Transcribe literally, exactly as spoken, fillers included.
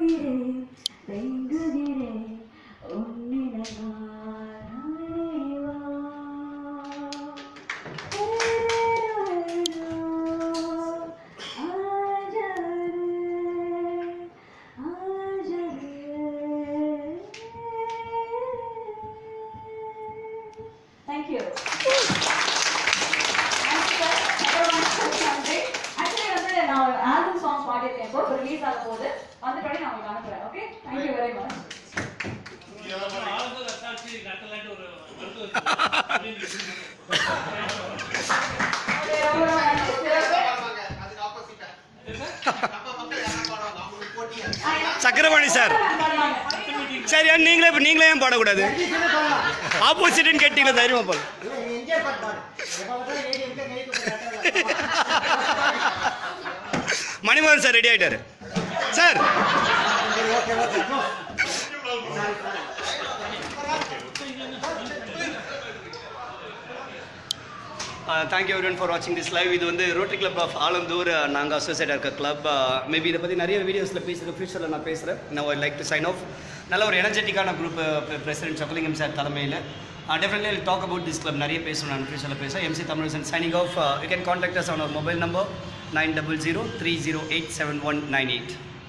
Chakrapani sir சரி நீங்களே நீங்களே ஏன் பாடக்கூடாது ஆப்போசிட்னு கேட்டீங்களா தைரியமா போல மணிமோகன் சார் ரெடி ஆயிட்டாரு sir thank you everyone for வாட்சிங் திஸ் லைவ். இது வந்து ரோட்டரி கிளப் ஆஃப் ஆலந்தூர் நாங்கள் அசோசியேட்டாக இருக்க கிளப். மேபி இதை பற்றி நிறைய வீடியோஸில் பேசுகிற ஃபியூச்சரில் நான் பேசுகிறேன். நான் I like to sign off. நல்ல ஒரு எனர்ஜெட்டிக்கான குரூப் பிரசிடென்ட் சொக்கலிங்கம் சார் தலைமையில் definitely will talk about this club. நிறைய பேசணும் நான் ஃபியூச்சரில் பேசுகிறேன். MC Tamilarasan signing off. You can contact us on our mobile number nine double zero three zero eight seven one nine eight.